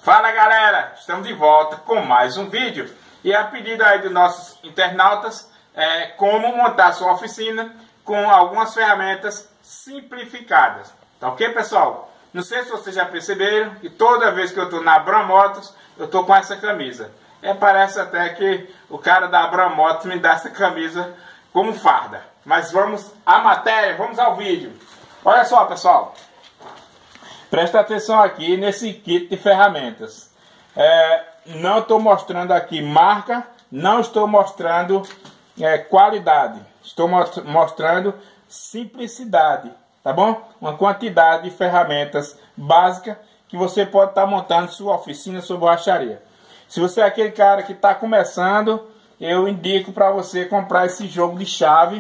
Fala galera, estamos de volta com mais um vídeo e a pedido aí dos nossos internautas como montar sua oficina com algumas ferramentas simplificadas. Tá ok, pessoal? Não sei se vocês já perceberam que toda vez que eu estou na Abram Motos eu estou com essa camisa. Parece até que o cara da Abram Motos me dá essa camisa como farda. Mas vamos à matéria, vamos ao vídeo. Olha só, pessoal. Presta atenção aqui nesse kit de ferramentas. Não estou mostrando aqui marca, não estou mostrando qualidade. Estou mostrando simplicidade, tá bom? Uma quantidade de ferramentas básicas que você pode estar montando sua oficina, sua borracharia. Se você é aquele cara que está começando, eu indico para você comprar esse jogo de chave.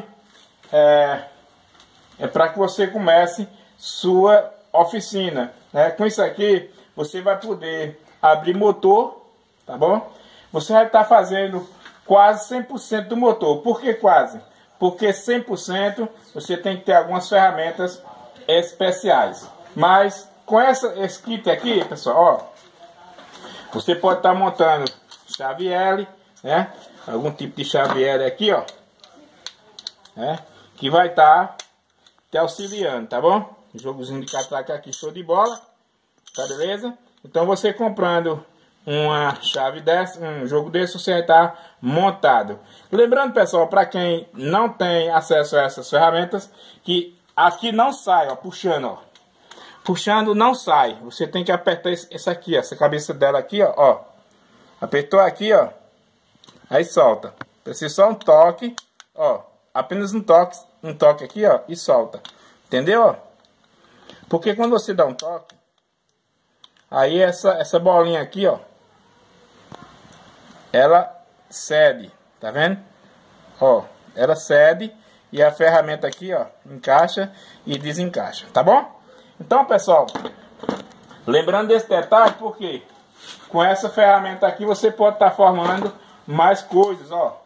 Para que você comece sua oficina, né? Com isso aqui você vai poder abrir motor, tá bom? Você vai estar fazendo quase 100% do motor. Por que quase? Porque 100% você tem que ter algumas ferramentas especiais. Mas com esse kit aqui, pessoal, ó, você pode estar montando chave L, né? Algum tipo de chave L aqui, ó, que vai estar te auxiliando, tá bom? Jogozinho de catraca aqui, show de bola, tá beleza? Então você comprando uma chave dessa, um jogo desse, você vai estar montado. Lembrando, pessoal, para quem não tem acesso a essas ferramentas, que aqui não sai, ó, puxando, ó. Puxando não sai. Você tem que apertar essa aqui, ó, essa cabeça dela aqui, ó. Apertou aqui, ó. Aí solta. Precisa só um toque, ó. Apenas um toque aqui, ó, e solta. Entendeu, ó? Porque quando você dá um toque, aí essa bolinha aqui, ó, ela cede, tá vendo? Ó, ela cede e a ferramenta aqui, ó, encaixa e desencaixa, tá bom? Então, pessoal, lembrando desse detalhe, porque com essa ferramenta aqui você pode estar formando mais coisas, ó,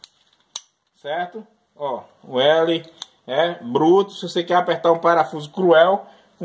certo? Ó, o L bruto, se você quer apertar um parafuso cruel, com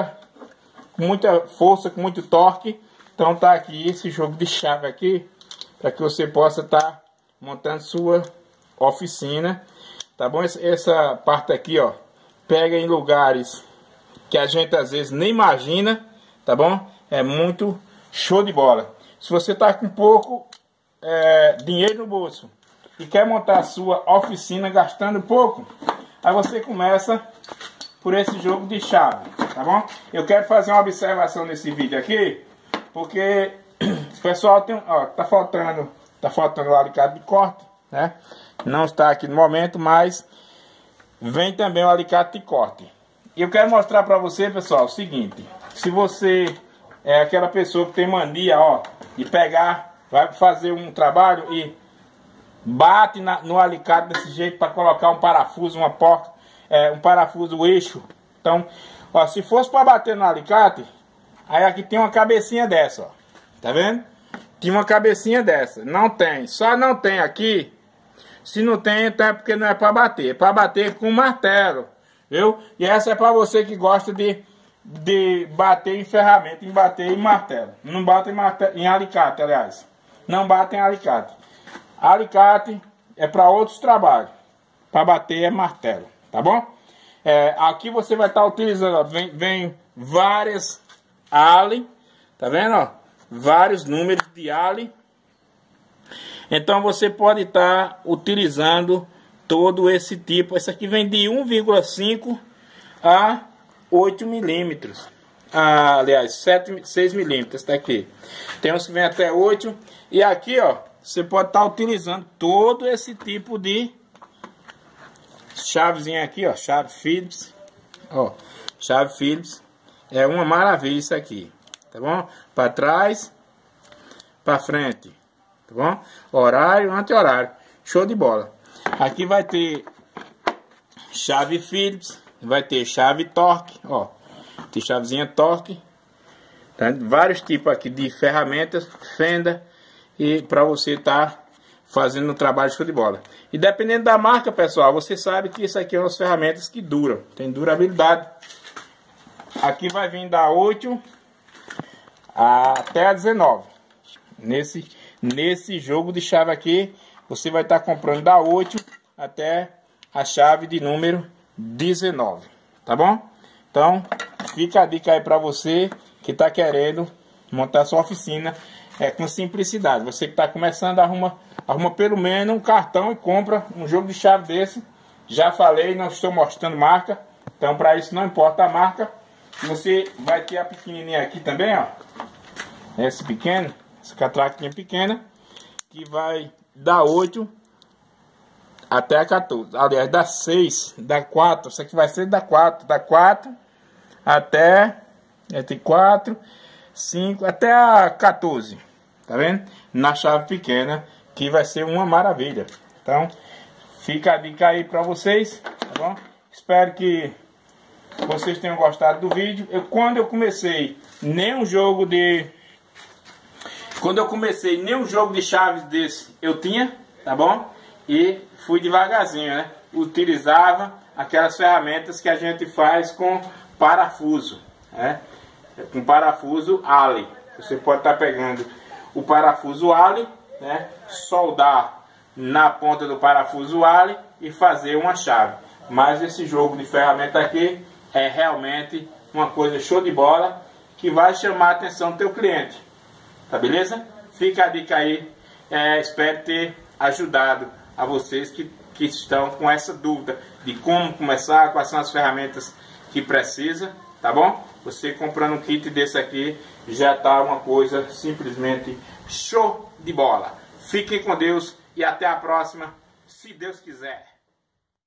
muita força, com muito torque. Então tá aqui esse jogo de chave aqui, para que você possa estar montando sua oficina, tá bom? Essa parte aqui, ó, pega em lugares que a gente às vezes nem imagina, tá bom? É muito show de bola. Se você tá com pouco dinheiro no bolso e quer montar a sua oficina gastando pouco, aí você começa por esse jogo de chave, tá bom? Eu quero fazer uma observação nesse vídeo aqui, porque o pessoal tem, ó, tá faltando o alicate de corte, né? Não está aqui no momento, mas vem também o alicate de corte. E eu quero mostrar para você, pessoal, o seguinte: se você é aquela pessoa que tem mania, ó, de pegar, vai fazer um trabalho e bate no alicate desse jeito para colocar um parafuso, uma porta, um parafuso, o eixo. Então, ó, se fosse para bater no alicate, aí aqui tem uma cabecinha dessa, ó. Tá vendo? Tinha uma cabecinha dessa. Não tem. Só não tem aqui. Se não tem, então é porque não é para bater. É para bater com martelo. Viu? E essa é para você que gosta de bater em ferramenta, em bater em martelo. Não bate em alicate, aliás. Não bate em alicate. Alicate é para outros trabalhos. Para bater é martelo. Tá bom? Aqui você vai estar utilizando, ó, vem várias Allen, tá vendo, ó? Vários números de Allen. Então você pode estar utilizando todo esse tipo. Esse aqui vem de 1,5 a 8 milímetros. Aliás, 6 milímetros, tá aqui. Tem uns que vem até 8. E aqui, ó, você pode estar utilizando todo esse tipo de chavezinha aqui, ó, chave Phillips, ó, chave Phillips, é uma maravilha isso aqui, tá bom? Para trás, para frente, tá bom? Horário, anti-horário, show de bola. Aqui vai ter chave Phillips, vai ter chave torque, ó, tem chavezinha torque, tá? Vários tipos aqui de ferramentas, fenda, e para você estar fazendo um trabalho show de bola. E dependendo da marca, pessoal, você sabe que isso aqui é umas ferramentas que duram, tem durabilidade. Aqui vai vir da 8 até a 19. Nesse jogo de chave aqui, você vai estar comprando da 8 até a chave de número 19, tá bom? Então, fica a dica aí para você que está querendo montar sua oficina com simplicidade. Você que está começando, arruma pelo menos um cartão e compra um jogo de chave desse. Já falei, não estou mostrando marca, então para isso não importa a marca. Você vai ter a pequenininha aqui também, ó. Esse pequeno, essa catraquinha pequena, que vai da 8 até a 14. Aliás, da 6, da 4, isso aqui vai ser da 4 até entre 4, 5, até a 14. Tá vendo? Na chave pequena, que vai ser uma maravilha. Então, fica a dica aí pra vocês, tá bom? Espero que vocês tenham gostado do vídeo. Quando eu comecei nenhum jogo de chaves desse eu tinha, tá bom? E fui devagarzinho, né? Utilizava aquelas ferramentas que a gente faz com parafuso, né? Com parafuso Allen. Você pode estar pegando o parafuso Allen, né? Soldar na ponta do parafuso Allen e fazer uma chave. Mas esse jogo de ferramenta aqui é realmente uma coisa show de bola, que vai chamar a atenção do teu cliente. Tá beleza? Fica a dica aí. Espero ter ajudado a vocês que estão com essa dúvida de como começar, quais são as ferramentas que precisa, tá bom? Você comprando um kit desse aqui já tá uma coisa simplesmente show de bola. Fiquem com Deus e até a próxima, se Deus quiser.